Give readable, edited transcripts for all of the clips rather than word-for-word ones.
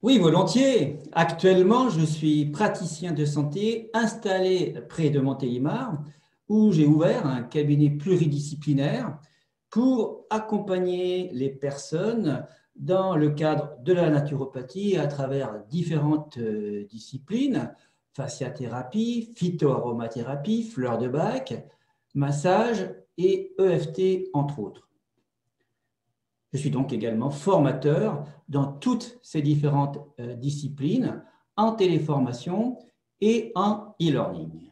Oui, volontiers. Actuellement, je suis praticien de santé installé près de Montélimar, où j'ai ouvert un cabinet pluridisciplinaire pour accompagner les personnes dans le cadre de la naturopathie à travers différentes disciplines, fasciathérapie, phytoaromathérapie, fleurs de bac, massage et EFT, entre autres. Je suis donc également formateur dans toutes ces différentes disciplines, en téléformation et en e-learning.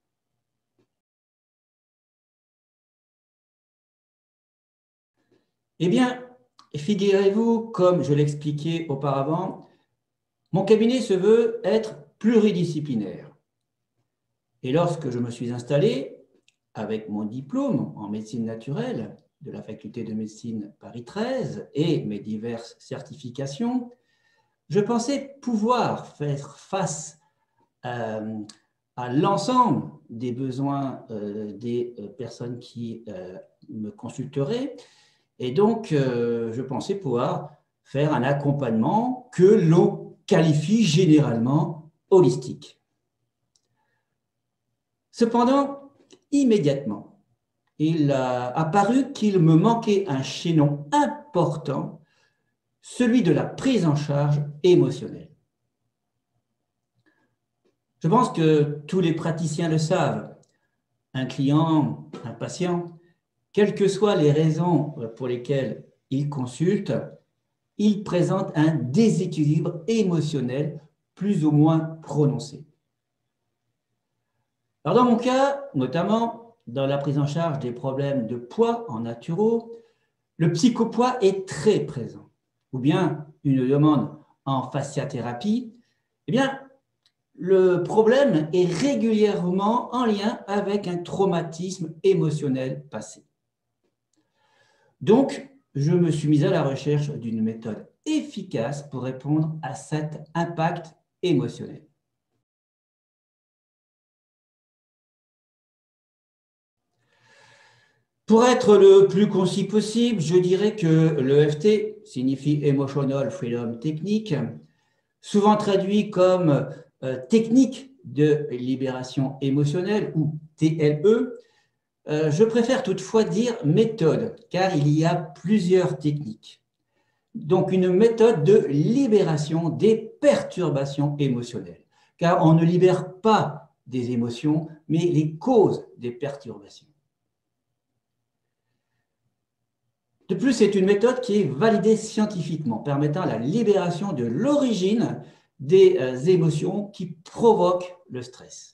Eh bien, figurez-vous, comme je l'expliquais auparavant, mon cabinet se veut être pluridisciplinaire. Et lorsque je me suis installé, avec mon diplôme en médecine naturelle de la faculté de médecine Paris 13 et mes diverses certifications, je pensais pouvoir faire face à l'ensemble des besoins des personnes qui me consulteraient. Et donc, je pensais pouvoir faire un accompagnement que l'on qualifie généralement holistique. Cependant, immédiatement, il a apparu qu'il me manquait un chaînon important, celui de la prise en charge émotionnelle. Je pense que tous les praticiens le savent. Un client, un patient, quelles que soient les raisons pour lesquelles il consulte, il présente un déséquilibre émotionnel plus ou moins prononcé. Alors dans mon cas, notamment dans la prise en charge des problèmes de poids en naturo, le psychopoids est très présent. Ou bien une demande en fasciathérapie, eh bien, le problème est régulièrement en lien avec un traumatisme émotionnel passé. Donc, je me suis mis à la recherche d'une méthode efficace pour répondre à cet impact émotionnel. Pour être le plus concis possible, je dirais que l'EFT signifie Emotional Freedom Technique, souvent traduit comme technique de libération émotionnelle ou TLE. Je préfère toutefois dire méthode, car il y a plusieurs techniques. Donc, une méthode de libération des perturbations émotionnelles, car on ne libère pas des émotions, mais les causes des perturbations. De plus, c'est une méthode qui est validée scientifiquement, permettant la libération de l'origine des émotions qui provoquent le stress.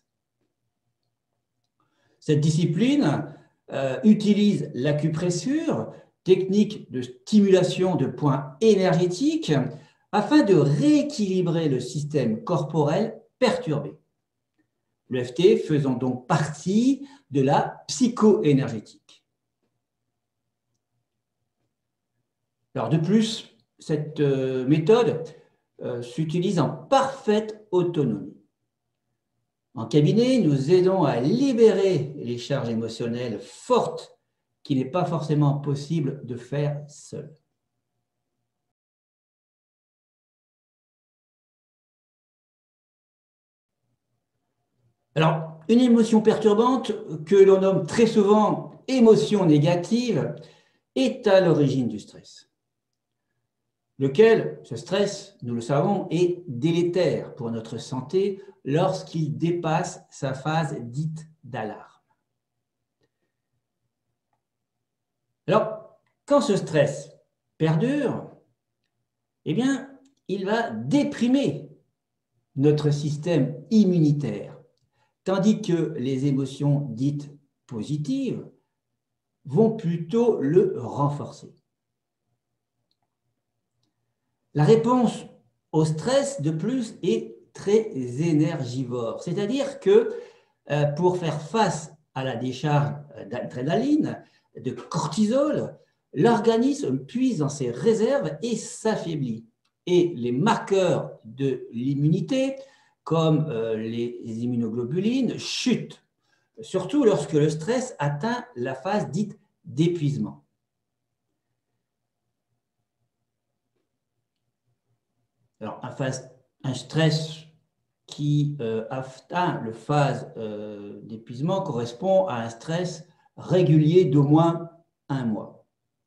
Cette discipline utilise l'acupressure, technique de stimulation de points énergétiques, afin de rééquilibrer le système corporel perturbé. L'EFT faisant donc partie de la psychoénergétique. Alors de plus, cette méthode s'utilise en parfaite autonomie. En cabinet, nous aidons à libérer les charges émotionnelles fortes qu'il n'est pas forcément possible de faire seul. Alors, une émotion perturbante que l'on nomme très souvent émotion négative est à l'origine du stress. Lequel, ce stress, nous le savons, est délétère pour notre santé lorsqu'il dépasse sa phase dite d'alarme. Alors, quand ce stress perdure, eh bien, il va déprimer notre système immunitaire, tandis que les émotions dites positives vont plutôt le renforcer. La réponse au stress, de plus, est très énergivore, c'est-à-dire que pour faire face à la décharge d'adrénaline, de cortisol, l'organisme puise dans ses réserves et s'affaiblit. Et les marqueurs de l'immunité, comme les immunoglobulines, chutent, surtout lorsque le stress atteint la phase dite d'épuisement. Alors, un stress qui atteint le phase d'épuisement correspond à un stress régulier d'au moins 1 mois.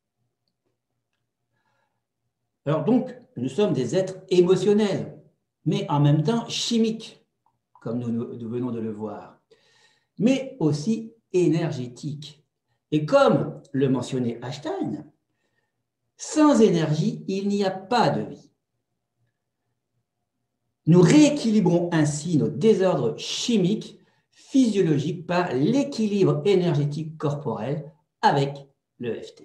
Alors donc, nous sommes des êtres émotionnels, mais en même temps chimiques, comme nous venons de le voir, mais aussi énergétiques. Et comme le mentionnait Einstein, sans énergie, il n'y a pas de vie. Nous rééquilibrons ainsi nos désordres chimiques, physiologiques par l'équilibre énergétique corporel avec l'EFT.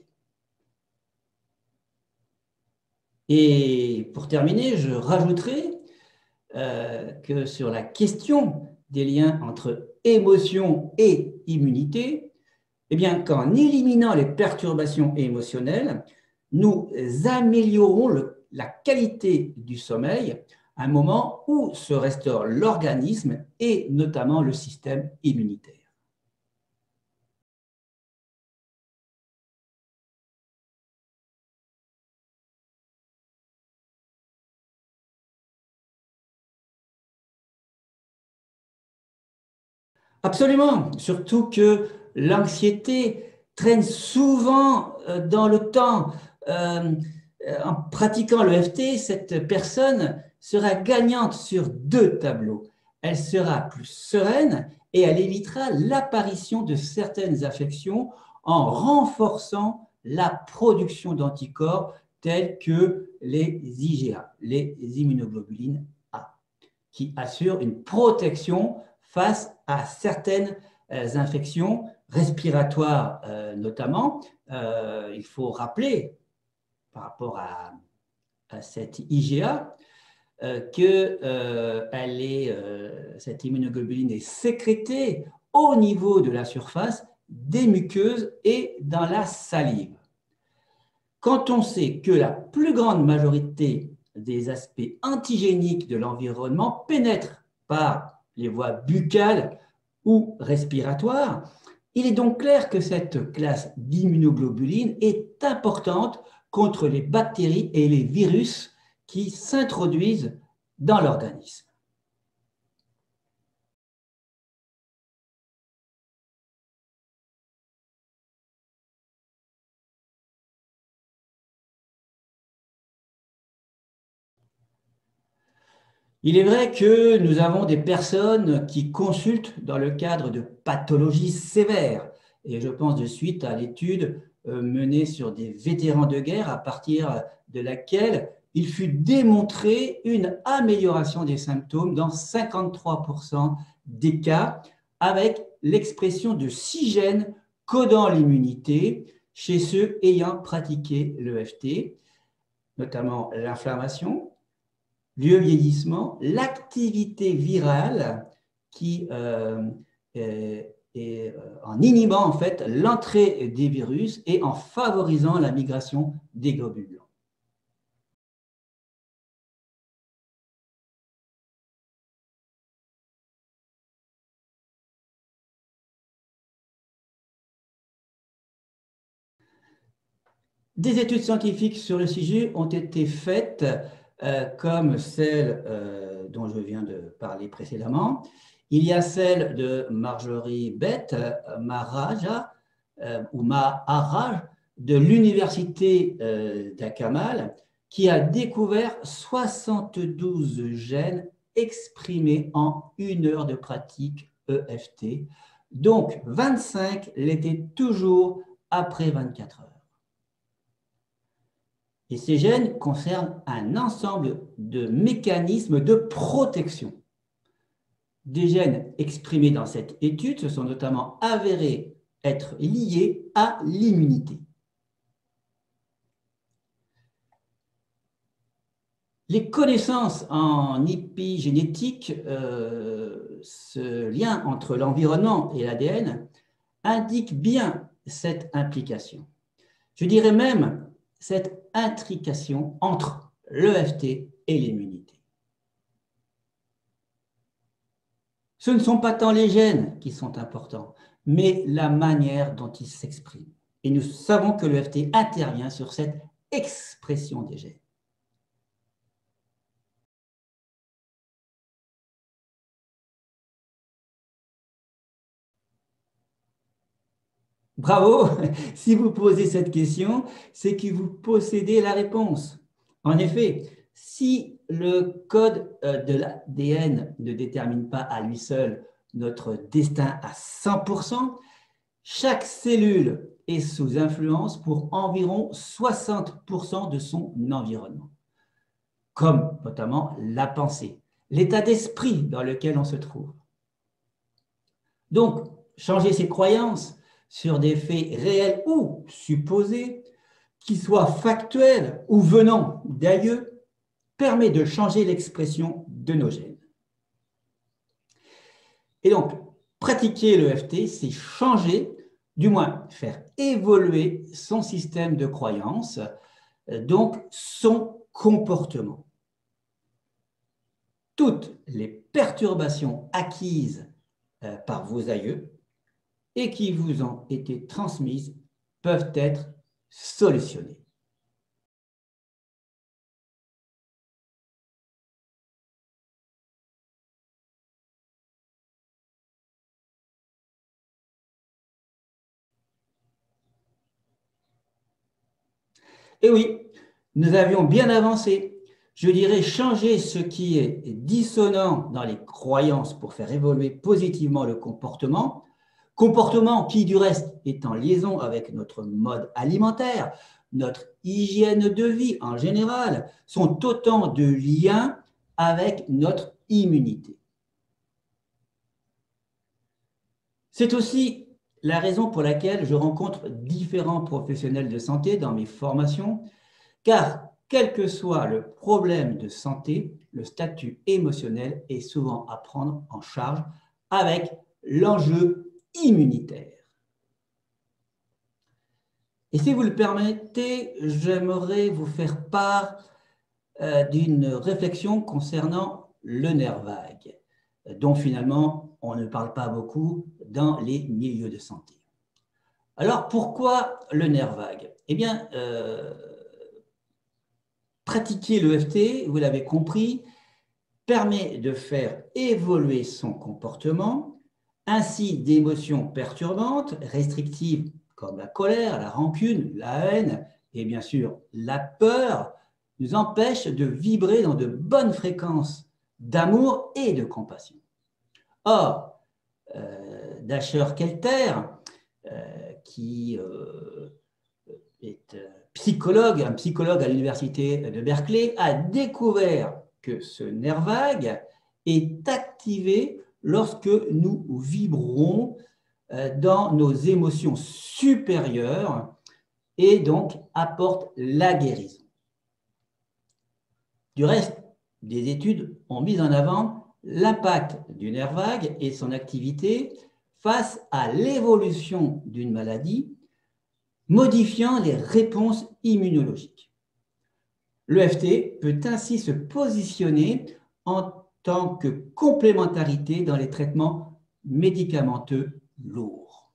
Et pour terminer, je rajouterai que sur la question des liens entre émotion et immunité, eh bien, qu'en éliminant les perturbations émotionnelles, nous améliorons la qualité du sommeil à un moment où se restaure l'organisme et notamment le système immunitaire. Absolument, surtout que l'anxiété traîne souvent dans le temps. Euh, En pratiquant l'EFT, cette personne sera gagnante sur 2 tableaux. Elle sera plus sereine et elle évitera l'apparition de certaines affections en renforçant la production d'anticorps tels que les IgA, les immunoglobulines A, qui assurent une protection face à certaines infections respiratoires notamment. Il faut rappeler par rapport à cette IgA que cette immunoglobuline est sécrétée au niveau de la surface des muqueuses et dans la salive. Quand on sait que la plus grande majorité des aspects antigéniques de l'environnement pénètrent par les voies buccales ou respiratoires, il est donc clair que cette classe d'immunoglobulines est importante contre les bactéries et les virus qui s'introduisent dans l'organisme. Il est vrai que nous avons des personnes qui consultent dans le cadre de pathologies sévères. Et je pense de suite à l'étude menée sur des vétérans de guerre à partir de laquelle il fut démontré une amélioration des symptômes dans 53% des cas avec l'expression de 6 gènes codant l'immunité chez ceux ayant pratiqué l'EFT, notamment l'inflammation, le vieillissement, l'activité virale qui en inhibant en fait l'entrée des virus et en favorisant la migration des globules blancs. Des études scientifiques sur le sujet ont été faites, comme celle dont je viens de parler précédemment. Il y a celle de Marjorie Bett Maharaja, ou Maharaj, de l'université d'Akamal, qui a découvert 72 gènes exprimés en 1 heure de pratique EFT. Donc, 25 l'étaient toujours après 24 heures. Et ces gènes concernent un ensemble de mécanismes de protection. Des gènes exprimés dans cette étude se sont notamment avérés être liés à l'immunité. Les connaissances en épigénétique, ce lien entre l'environnement et l'ADN, indiquent bien cette implication. Je dirais même cette intrication entre l'EFT et l'immunité. Ce ne sont pas tant les gènes qui sont importants, mais la manière dont ils s'expriment. Et nous savons que l'EFT intervient sur cette expression des gènes. Bravo! Si vous posez cette question, c'est que vous possédez la réponse. En effet, si le code de l'ADN ne détermine pas à lui seul notre destin à 100%, chaque cellule est sous influence pour environ 60% de son environnement, comme notamment la pensée, l'état d'esprit dans lequel on se trouve. Donc, changer ses croyances sur des faits réels ou supposés, qu'ils soient factuels ou venant d'ailleurs, permet de changer l'expression de nos gènes. Et donc, pratiquer l'EFT, c'est changer, du moins faire évoluer son système de croyances, donc son comportement. Toutes les perturbations acquises par vos aïeux et qui vous ont été transmises peuvent être solutionnées. Et oui, nous avions bien avancé. Je dirais changer ce qui est dissonant dans les croyances pour faire évoluer positivement le comportement, comportement qui du reste est en liaison avec notre mode alimentaire, notre hygiène de vie en général, sont autant de liens avec notre immunité. C'est aussi la raison pour laquelle je rencontre différents professionnels de santé dans mes formations, car quel que soit le problème de santé, le statut émotionnel est souvent à prendre en charge avec l'enjeu immunitaire. Et si vous le permettez, j'aimerais vous faire part d'une réflexion concernant le nerf vague, dont finalement on ne parle pas beaucoup dans les milieux de santé. Alors pourquoi le nerf vague? Eh bien, pratiquer l'EFT, vous l'avez compris, permet de faire évoluer son comportement, ainsi d'émotions perturbantes, restrictives comme la colère, la rancune, la haine et bien sûr la peur, nous empêchent de vibrer dans de bonnes fréquences d'amour et de compassion. Or, Dasher Kelter, qui est un psychologue à l'université de Berkeley, a découvert que ce nerf vague est activé lorsque nous vibrons dans nos émotions supérieures et donc apporte la guérison. Du reste, des études ont mis en avant l'impact du nerf vague et son activité face à l'évolution d'une maladie, modifiant les réponses immunologiques. L'EFT peut ainsi se positionner en tant que complémentarité dans les traitements médicamenteux lourds.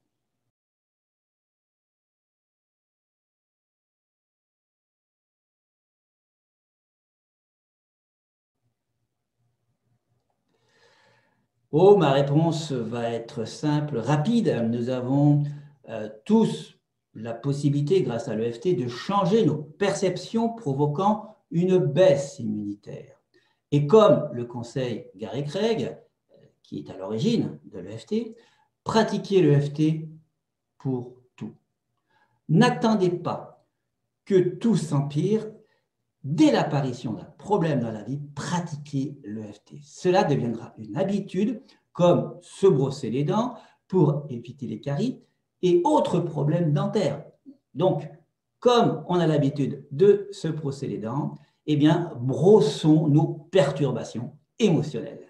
Oh, ma réponse va être simple, rapide. Nous avons tous la possibilité, grâce à l'EFT, de changer nos perceptions provoquant une baisse immunitaire. Et comme le conseille Gary Craig, qui est à l'origine de l'EFT, pratiquez l'EFT pour tout. N'attendez pas que tout s'empire. Dès l'apparition d'un problème dans la vie, pratiquez l'EFT. Cela deviendra une habitude, comme se brosser les dents pour éviter les caries et autres problèmes dentaires. Donc, comme on a l'habitude de se brosser les dents, eh bien, brossons nos perturbations émotionnelles.